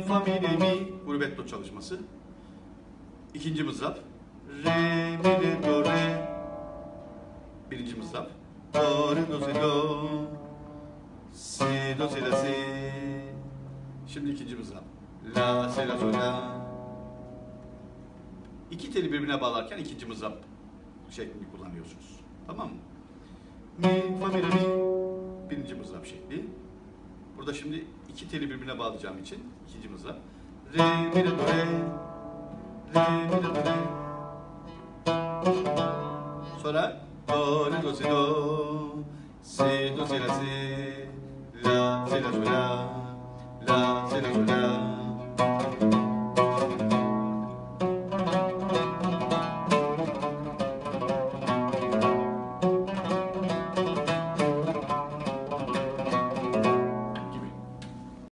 fa, mi, re, mi. Gurbetto çalışması. İkinci mızrap. Re, mi, re, do, re. Birinci mızrap. Do, re, do, si, do. Si, do, si, la, si. Şimdi ikinci mızrap. La, si, la, sol, la. İki teli birbirine bağlarken ikinci mızrap şeklini kullanıyorsunuz. Tamam mı? Mi, fa, mi, re, mi. Birinci mızrap şekli. Burada şimdi iki teli birbirine bağlayacağım için ikinci mızrap. Re, mi, re, do, re. Re, mi, re, do, re. Sonra do, re, do, si, do. Si, do, si, la, si. La, si, la, sol, la.